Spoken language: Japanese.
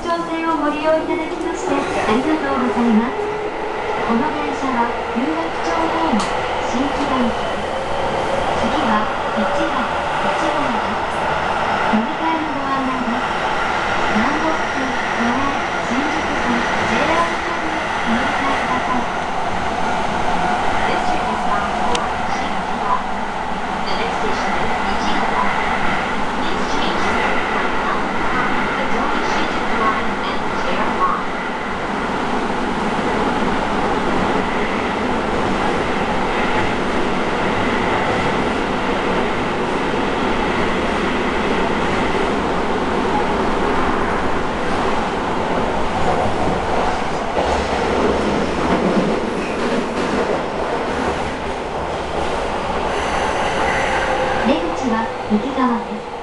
長線をご利用いただきましてありがとうございます。この電車は有楽町ホーム新木場行き。次は市ヶ谷です。乗り換えのご案内です。南北線、野田、新宿線、JR 線にお乗り換えください。This train is bound for Ichigawa. The next station is Ichigaya. Please change your from the Tokyo Metro Line and JR Line. 出口は右側です。